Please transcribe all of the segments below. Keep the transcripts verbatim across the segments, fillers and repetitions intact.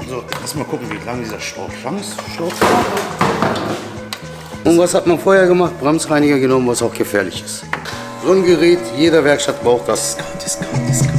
So, lass mal gucken, wie lang dieser Schlauch lang ist. Schlauch. Und was hat man vorher gemacht? Bremsreiniger genommen, was auch gefährlich ist. So ein Gerät, jeder Werkstatt braucht das. Discount, Discount, Discount.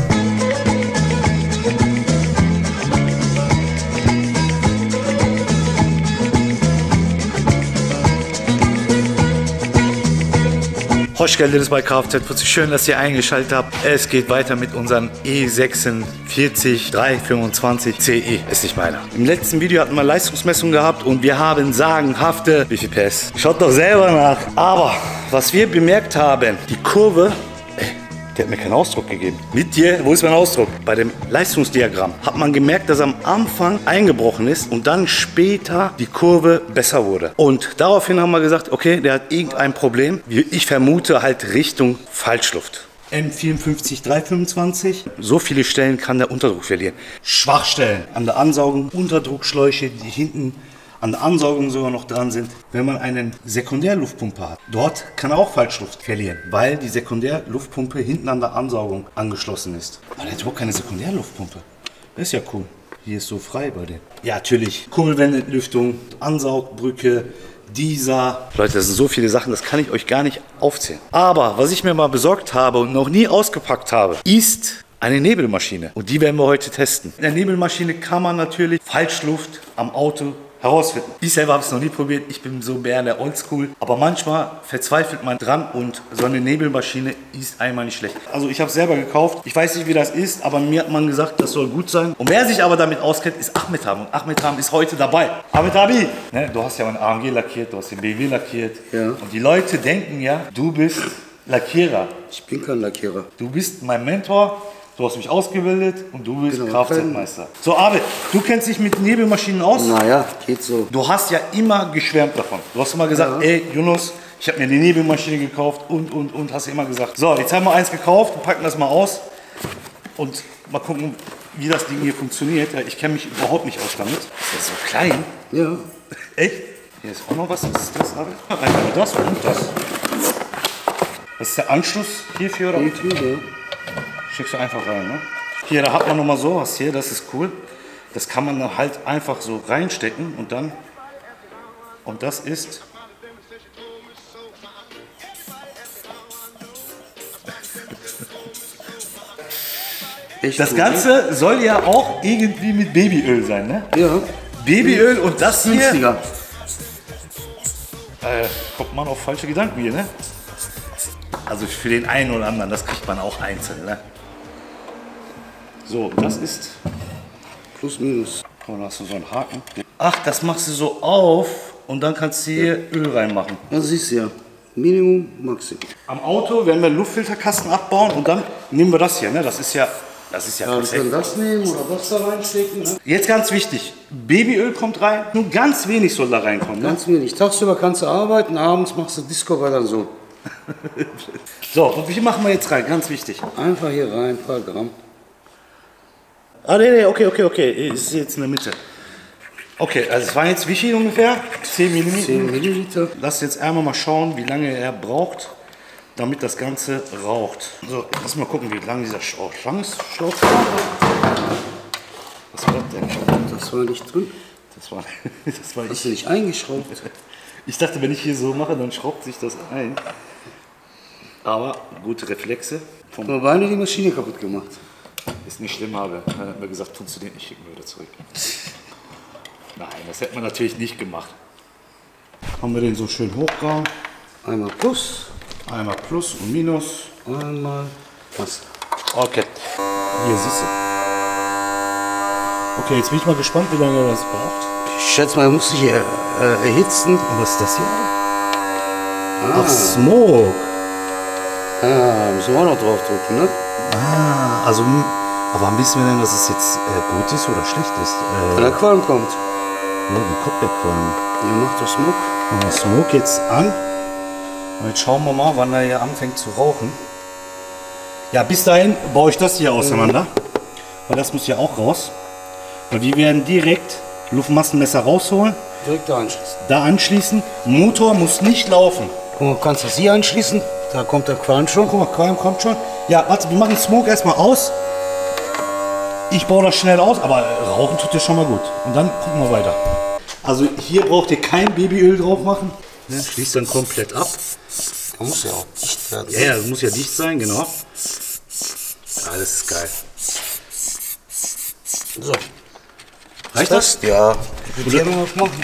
Hoş geldiniz bei Kfz. Schön, dass ihr eingeschaltet habt. Es geht weiter mit unserem E sechsundvierzig dreihundertfünfundzwanzig C E. Ist nicht meiner. Im letzten Video hatten wir Leistungsmessung gehabt und wir haben sagenhafte, wie viel P S? Schaut doch selber nach. Aber was wir bemerkt haben, die Kurve, ey, die hat mir keinen Ausdruck gegeben. Mit dir, wo ist mein Ausdruck? Bei dem Leistungsdiagramm hat man gemerkt, dass am Anfang eingebrochen ist und dann später die Kurve besser wurde. Und daraufhin haben wir gesagt, okay, der hat irgendein Problem. Ich vermute halt Richtung Falschluft. M vierundfünfzig dreihundertfünfundzwanzig. So viele Stellen kann der Unterdruck verlieren. Schwachstellen an der Ansaugung, Unterdruckschläuche, die hinten an der Ansaugung sogar noch dran sind. Wenn man einen Sekundärluftpumpe hat, dort kann er auch Falschluft verlieren, weil die Sekundärluftpumpe hinten an der Ansaugung angeschlossen ist. Aber der hat überhaupt keine Sekundärluftpumpe. Das ist ja cool. Hier ist so frei bei dem. Ja, natürlich. Kurbelwendelüftung, Ansaugbrücke, dieser. Leute, das sind so viele Sachen, das kann ich euch gar nicht aufzählen. Aber was ich mir mal besorgt habe und noch nie ausgepackt habe, ist eine Nebelmaschine. Und die werden wir heute testen. In der Nebelmaschine kann man natürlich Falschluft am Auto herausfinden. Ich selber habe es noch nie probiert, ich bin so mehr der Oldschool. Aber manchmal verzweifelt man dran und so eine Nebelmaschine ist einmal nicht schlecht. Also ich habe es selber gekauft, ich weiß nicht wie das ist, aber mir hat man gesagt, das soll gut sein. Und wer sich aber damit auskennt, ist Ahmed Ham. Und Ahmed Ham ist heute dabei. Ahmed Abi, ne, du hast ja einen A M G lackiert, du hast den B M W lackiert. Ja. Und die Leute denken ja, du bist Lackierer. Ich bin kein Lackierer. Du bist mein Mentor. Du hast mich ausgebildet und du bist Genau, Kfz-Meister. So, Arvid, du kennst dich mit Nebelmaschinen aus? Naja, geht so. Du hast ja immer geschwärmt davon. Du hast immer gesagt, ja. Ey, Yunus, ich habe mir die Nebelmaschine gekauft und, und, und, hast immer gesagt. So, jetzt haben wir eins gekauft, wir packen das mal aus und mal gucken, wie das Ding hier funktioniert. Ja, ich kenne mich überhaupt nicht aus damit. Ist das so klein? Ja. Echt? Hier ist auch noch was. Was ist das, Arvid? Einfach nur das und das. Das ist der Anschluss hierfür, oder? Hierfür, ja. Schickst du einfach rein, ne? Hier, da hat man noch mal sowas hier, das ist cool. Das kann man dann halt einfach so reinstecken und dann, und das ist, Echt das gut, Ganze ne? soll ja auch irgendwie mit Babyöl sein, ne? Ja. Babyöl und das hier, Günstiger. äh, kommt man auf falsche Gedanken hier, ne? Also für den einen oder anderen, das kriegt man auch einzeln, ne? So, das ist Plus, minus. Oh, da hast du so einen Haken. Ach, das machst du so auf und dann kannst du hier Öl reinmachen. Das siehst du ja. Minimum, Maximum. Am Auto werden wir einen Luftfilterkasten abbauen und dann nehmen wir das hier. Ne? Das ist ja, das ist ja, Ja, wir perfekt. können das nehmen oder das da reinstecken. Ne? Jetzt ganz wichtig, Babyöl kommt rein, nur ganz wenig soll da reinkommen. Ne? Ganz wenig. Tagsüber kannst du arbeiten, abends machst du Disco bei deinem Sohn. So, und wie machen wir jetzt rein? Ganz wichtig. Einfach hier rein, ein paar Gramm. Ah, nee, nee, okay, okay, okay. Ist jetzt in der Mitte. Okay, also es waren jetzt wie viel ungefähr? zehn Milliliter. zehn Milliliter. Lass jetzt einmal mal schauen, wie lange er braucht, damit das Ganze raucht. So, lass mal gucken, wie lange dieser Schlauch lang ist. Schlauch. Was war das denn? Das war nicht drin. Das war, das war Hast ich. du nicht eingeschraubt? Ich dachte, wenn ich hier so mache, dann schraubt sich das ein. Aber gute Reflexe. Ich habe beinahe die Maschine kaputt gemacht. Ist nicht schlimm, habe. Dann hat mir gesagt, funktioniert nicht, schicken wir wieder zurück. Nein, das hätte man natürlich nicht gemacht. Haben wir den so schön hochgehauen. Einmal Plus, Einmal Plus und Minus. einmal was. Okay. Hier siehst du. Okay, jetzt bin ich mal gespannt, wie lange er das braucht. Ich schätze mal, er muss sich hier äh, erhitzen. Und was ist das hier? Ah. Ach, Smoke. Ah, müssen wir auch noch drauf drücken, ne? Ah, also, aber wissen wir denn, dass es jetzt äh, gut ist oder schlecht ist? Äh, Wenn der Qualm kommt. Ja, wie kommt der Qualm? Ja, macht doch Smoke. Machen wir Smoke jetzt an. Und jetzt schauen wir mal, wann er hier anfängt zu rauchen. Ja, bis dahin baue ich das hier auseinander. Weil das muss ja auch raus. Weil wir werden direkt Luftmassenmesser rausholen. Direkt da anschließen. Da anschließen. Motor muss nicht laufen. Guck mal, kannst du das hier anschließen? Da kommt der Qualm schon. Guck mal, Qualm kommt schon. Ja, warte, wir machen Smoke erstmal aus. Ich baue das schnell aus, aber rauchen tut dir schon mal gut. Und dann gucken wir weiter. Also hier braucht ihr kein Babyöl drauf machen. Ne? Schließt dann komplett ab. Da muss ja auch dicht werden. Ja, ja, das muss ja dicht sein, genau. Ja, das ist geil. So. Reicht das? Ja. Ich würde hier noch was machen.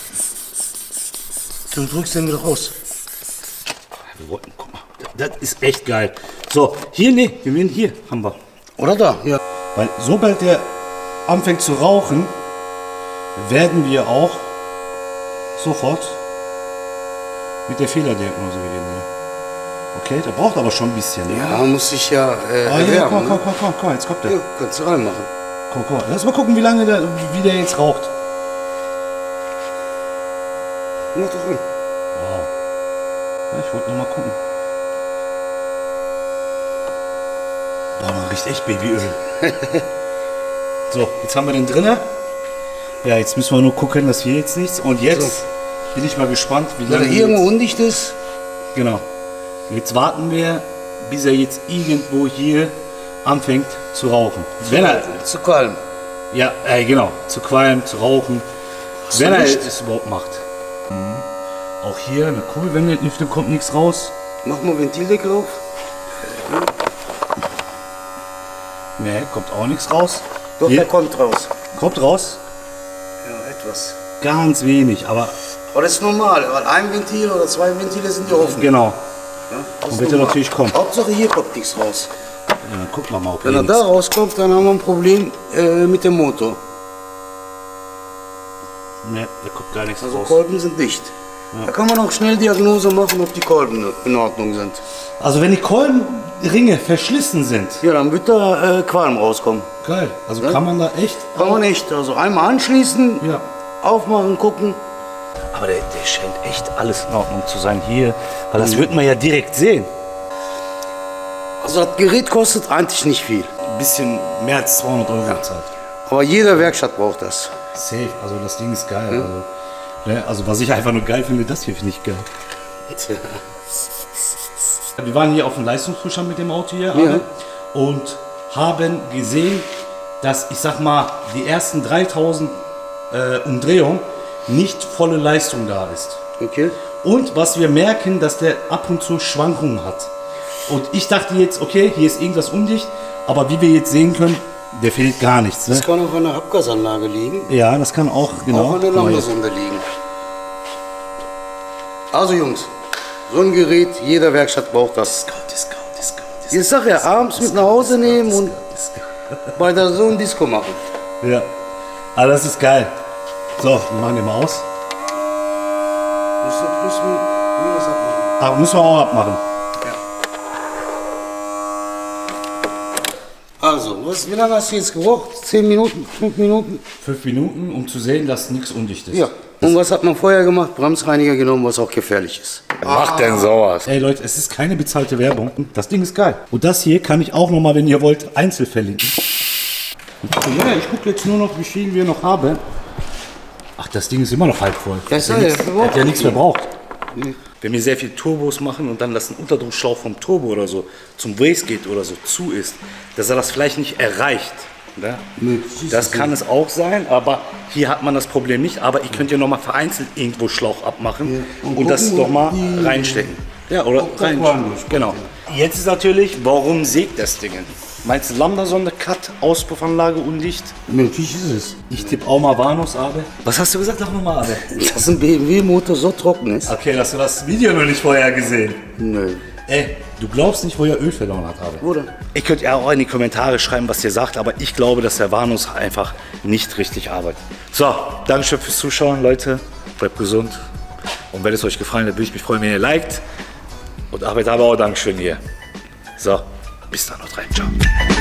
Du drückst den wieder raus. Wir wollten, guck mal, das ist echt geil. So, hier, ne, wir werden hier, haben wir. Oder da? Ja. Weil sobald der anfängt zu rauchen, werden wir auch sofort mit der Fehlerdiagnose beginnen. Okay, der braucht aber schon ein bisschen. Ne? Ja, muss ich ja äh, Ah, ja, erwärmen, komm, ne? komm, komm, komm, komm, jetzt kommt der. Ja, kannst du reinmachen. Komm, komm, lass mal gucken, wie lange der, wie der jetzt raucht. Mach doch rein. Ja, ich wollte noch mal gucken. Boah, man riecht echt Babyöl. So, jetzt haben wir den drinne. Ja, jetzt müssen wir nur gucken, dass hier jetzt nichts. Und jetzt So. bin ich mal gespannt, wie Wenn lange. er irgendwo jetzt, undicht ist, genau. Jetzt warten wir, bis er jetzt irgendwo hier anfängt zu rauchen. Wenn er, zu kalm. ja, äh, genau, zu qualmen, zu rauchen. du Wenn er Licht? es überhaupt macht. Mhm. Auch hier eine Kurbel, wenn der Lüftung kommt nichts raus. Mach mal Ventildeckel auf. Ne, kommt auch nichts raus. Doch, Hier der kommt raus. kommt raus. Ja, etwas. Ganz wenig, aber Aber das ist normal, weil ein Ventil oder zwei Ventile sind ja offen. genau. Ja, das Und ist wird er normal. natürlich kommen. Hauptsache hier kommt nichts raus. Ja, dann gucken wir mal, ob Wenn hier er da nichts- rauskommt, dann haben wir ein Problem äh, mit dem Motor. Ne, da kommt gar nichts Also raus. Kolben sind dicht. Da kann man auch schnell Diagnose machen, ob die Kolben in Ordnung sind. Also wenn die Kolbenringe verschlissen sind, Ja, dann wird da äh, Qualm rauskommen. geil. Also kann man da echt. Kann man nicht. Also einmal anschließen, Ja. aufmachen, gucken. Aber der, der scheint echt alles in Ordnung zu sein hier, weil das wird man ja direkt sehen. Also das Gerät kostet eigentlich nicht viel. Ein bisschen mehr als zweihundert Euro bezahlt. Aber jede Werkstatt braucht das. Safe, also das Ding ist geil. Also, ne, also was ich einfach nur geil finde, das hier finde ich geil. Wir waren hier auf dem Leistungszustand mit dem Auto hier alle und haben gesehen, dass, ich sag mal, die ersten dreitausend äh, Umdrehungen nicht volle Leistung da ist. Okay. Und was wir merken, dass der ab und zu Schwankungen hat. Und ich dachte jetzt, okay, hier ist irgendwas undicht, aber wie wir jetzt sehen können, der fehlt gar nichts. Ne? Das kann auch an der Abgasanlage liegen. Ja, das kann auch, genau. Auch an der Guck mal jetzt. Lambda-Sonde liegen. Also Jungs, so ein Gerät, jeder Werkstatt braucht das. Ich sag ja, abends mit nach Hause nehmen und bei der Sohn Disco machen. Ja, aber das ist geil. So, wir machen den mal aus. Musst du plus minus abmachen. Aber müssen wir auch abmachen. Also, was, wie lange hast du jetzt gebraucht? Zehn Minuten? Fünf Minuten? Fünf Minuten, um zu sehen, dass nichts undicht ist. Ja. Und was hat man vorher gemacht? Bremsreiniger genommen, was auch gefährlich ist. Macht denn sowas? Ey Leute, es ist keine bezahlte Werbung. Das Ding ist geil. Und das hier kann ich auch nochmal, wenn ihr wollt, einzeln verlinken. Ja, ich gucke jetzt nur noch, wie viel wir noch haben. Ach, das Ding ist immer noch halb voll. Ja, ist Hat ja, nichts- der hat ja nichts mehr braucht. Nee. Wenn wir sehr viel Turbos machen und dann das ein Unterdruckschlauch vom Turbo oder so zum Wastegate oder so zu ist, dass er das vielleicht nicht erreicht. Ne? Das kann es auch sein, aber hier hat man das Problem nicht. Aber ich könnte ja noch mal vereinzelt irgendwo Schlauch abmachen Ja. und, Und das gucken, doch mal ob die- reinstecken. Ja, oder ob das rein. Qualm durchkommt, Genau. Jetzt ist natürlich, warum sägt das Ding? Meinst du Lambda-Sonde, Cut, Auspuffanlage undicht? Möglich ist es. Ich tippe auch mal Vanus, Abe. Was hast du gesagt? Sag nochmal, Abe. Dass ein B M W-Motor so trocken ist? Okay, hast du das Video noch nicht vorher gesehen? Nö. Ey, du glaubst nicht, wo er Öl verloren hat, Abe. Oder? Ihr könnt ja auch in die Kommentare schreiben, was ihr sagt, aber ich glaube, dass der Vanus einfach nicht richtig arbeitet. So, Dankeschön fürs Zuschauen, Leute. Bleibt gesund. Und wenn es euch gefallen hat, würde ich mich freuen, wenn ihr liked. Und Arbeit aber auch Dankeschön hier. So, bis dann, haut rein. Ciao.